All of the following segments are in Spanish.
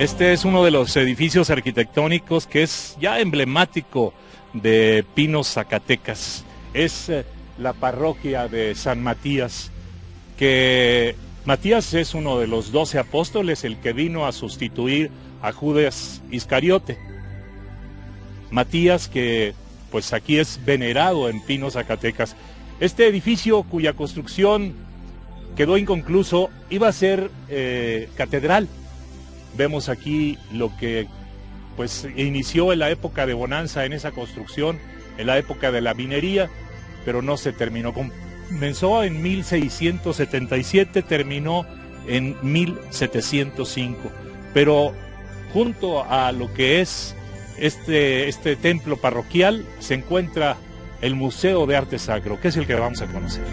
Este es uno de los edificios arquitectónicos que es ya emblemático de Pinos, Zacatecas. Es la parroquia de San Matías, que Matías es uno de los 12 apóstoles, el que vino a sustituir a Judas Iscariote. Matías, que pues aquí es venerado en Pinos, Zacatecas. Este edificio, cuya construcción quedó inconcluso, iba a ser catedral. Vemos aquí lo que pues inició en la época de bonanza en esa construcción, en la época de la minería, pero no se terminó. Comenzó en 1677, terminó en 1705, pero junto a lo que es este templo parroquial se encuentra el Museo de Arte Sacro, que es el que vamos a conocer.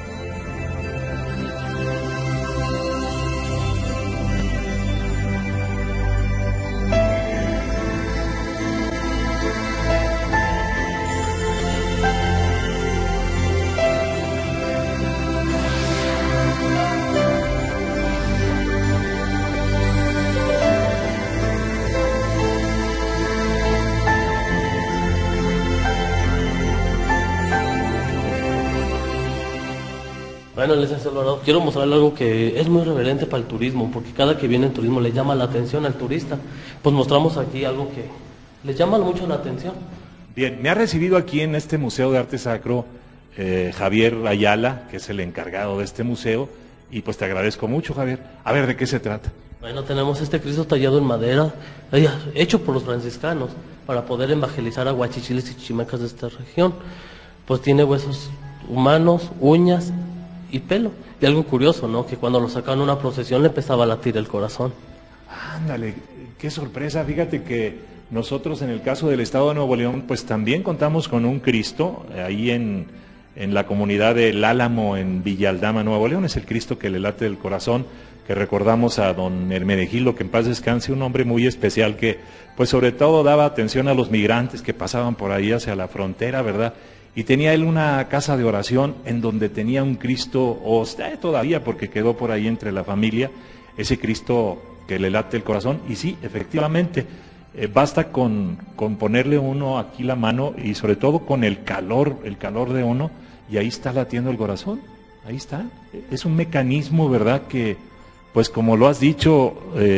Bueno, licenciado Alvarado, quiero mostrarle algo que es muy reverente para el turismo, porque cada que viene el turismo le llama la atención al turista. Pues mostramos aquí algo que le llama mucho la atención. Bien, me ha recibido aquí en este Museo de Arte Sacro Javier Ayala, que es el encargado de este museo, y pues te agradezco mucho, Javier. A ver, ¿de qué se trata? Bueno, tenemos este Cristo tallado en madera, hecho por los franciscanos, para poder evangelizar a huachichiles y chimecas de esta región. Pues tiene huesos humanos, uñas y pelo. Y algo curioso, ¿no? Que cuando lo sacaban a una procesión le empezaba a latir el corazón. Ándale, qué sorpresa. Fíjate que nosotros en el caso del Estado de Nuevo León, pues también contamos con un Cristo ahí en la comunidad del Álamo en Villa Aldama, Nuevo León. Es el Cristo que le late el corazón, que recordamos a don Hermenegildo, que en paz descanse, un hombre muy especial que pues sobre todo daba atención a los migrantes que pasaban por ahí hacia la frontera, ¿verdad? Y tenía él una casa de oración en donde tenía un Cristo, o está todavía porque quedó por ahí entre la familia, ese Cristo que le late el corazón. Y sí, efectivamente, basta con ponerle uno aquí la mano y sobre todo con el calor de uno, y ahí está latiendo el corazón, ahí está. Es un mecanismo, ¿verdad?, que pues como lo has dicho,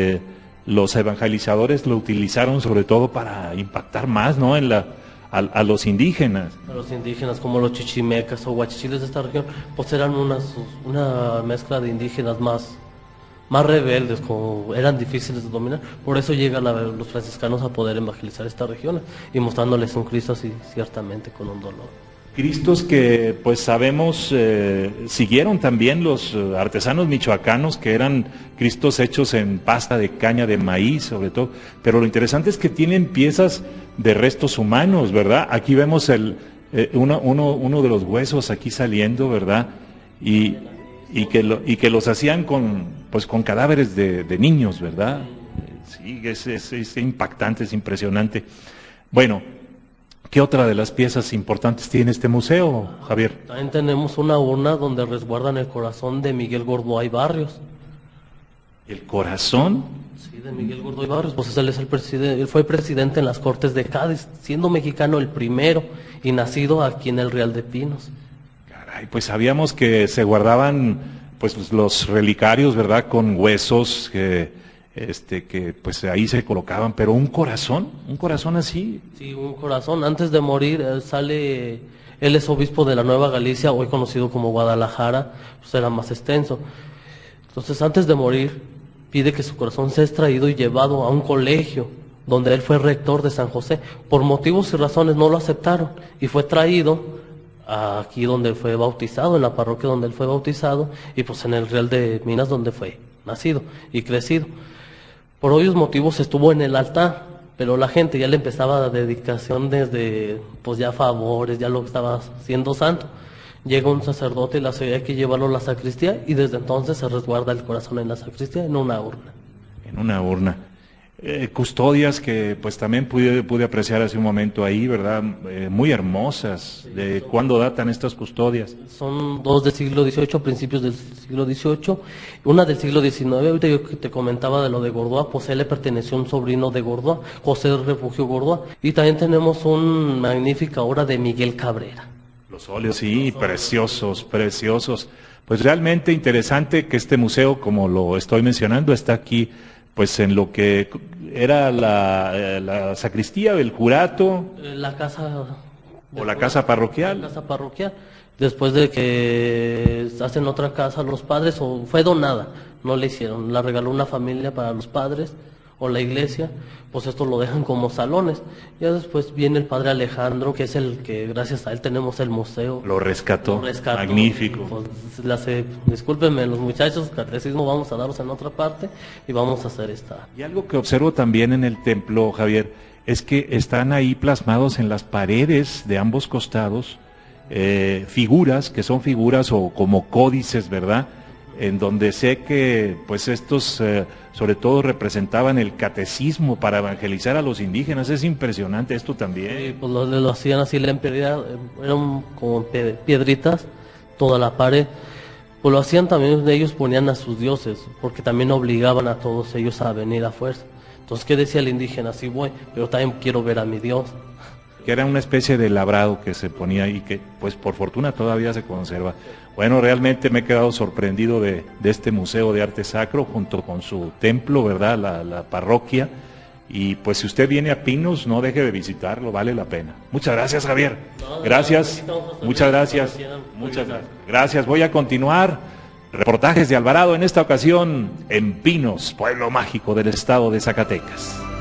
los evangelizadores lo utilizaron sobre todo para impactar más, ¿no?, a los indígenas. A los indígenas, como los chichimecas o huachichiles de esta región, pues eran una mezcla de indígenas más rebeldes, como eran difíciles de dominar. Por eso llegan los franciscanos a poder evangelizar estas regiones y mostrándoles un Cristo así, ciertamente con un dolor. Cristos que pues sabemos siguieron también los artesanos michoacanos, que eran Cristos hechos en pasta de caña de maíz sobre todo, pero lo interesante es que tienen piezas de restos humanos, ¿verdad? Aquí vemos uno de los huesos aquí saliendo, ¿verdad? Y que los hacían con cadáveres de niños, ¿verdad? Sí, es impactante, es impresionante. Bueno, ¿qué otra de las piezas importantes tiene este museo, Javier? También tenemos una urna donde resguardan el corazón de Miguel Gordoy Barrios. ¿El corazón? Sí, de Miguel Gordoy Barrios. Pues él es el presidente, él fue presidente en las Cortes de Cádiz, siendo mexicano el primero y nacido aquí en el Real de Pinos. Caray, pues sabíamos que se guardaban pues los relicarios, ¿verdad?, con huesos que pues ahí se colocaban, pero un corazón así. Sí, un corazón. Antes de morir, él es obispo de la Nueva Galicia, hoy conocido como Guadalajara, pues era más extenso. Entonces, antes de morir, pide que su corazón sea extraído y llevado a un colegio, donde él fue rector de San José. Por motivos y razones no lo aceptaron, y fue traído aquí donde él fue bautizado, en la parroquia donde él fue bautizado, y pues en el Real de Minas donde fue nacido y crecido. Por obvios motivos estuvo en el altar, pero la gente ya le empezaba a dedicación desde, pues ya favores, ya lo estaba haciendo santo. Llega un sacerdote y la ciudad hay que llevarlo a la sacristía, y desde entonces se resguarda el corazón en la sacristía, en una urna. En una urna. custodias que pues también pude apreciar hace un momento ahí, ¿verdad? Muy hermosas. ¿De cuándo datan estas custodias? Son dos del siglo XVIII, principios del siglo XVIII, una del siglo XIX. Ahorita yo que te comentaba de lo de Gordoa, pues él le perteneció a un sobrino de Gordoa, José del Refugio Gordoa. Y también tenemos una magnífica obra de Miguel Cabrera. Los óleos, sí, preciosos, preciosos. Pues realmente interesante que este museo, como lo estoy mencionando, está aquí pues en lo que era la sacristía, el curato. La casa... O la casa parroquial. La casa parroquial. Después de que hacen otra casa los padres, o fue donada, no le hicieron, la regaló una familia para los padres, o la iglesia, pues esto lo dejan como salones. Ya después viene el padre Alejandro, que es el que gracias a él tenemos el museo. Lo rescató. Magnífico. Pues, discúlpenme los muchachos, catecismo vamos a daros en otra parte y vamos a hacer esta. Y algo que observo también en el templo, Javier, es que están ahí plasmados en las paredes de ambos costados figuras, que son figuras o como códices, ¿verdad?, en donde sé que pues estos sobre todo representaban el catecismo para evangelizar a los indígenas. Es impresionante esto también. Sí, pues lo hacían así, la empedrada, eran como piedritas, toda la pared. Pues lo hacían también, ellos ponían a sus dioses, porque también obligaban a todos ellos a venir a fuerza. Entonces, ¿qué decía el indígena? Sí voy, pero también quiero ver a mi Dios. Que era una especie de labrado que se ponía y que, pues por fortuna todavía se conserva. Bueno, realmente me he quedado sorprendido de este Museo de Arte Sacro junto con su templo, ¿verdad?, la parroquia. Y pues si usted viene a Pinos, no deje de visitarlo, vale la pena. Muchas gracias, Javier. Gracias, muchas gracias. Muchas gracias. Voy a continuar. Reportajes de Alvarado, en esta ocasión en Pinos, pueblo mágico del estado de Zacatecas.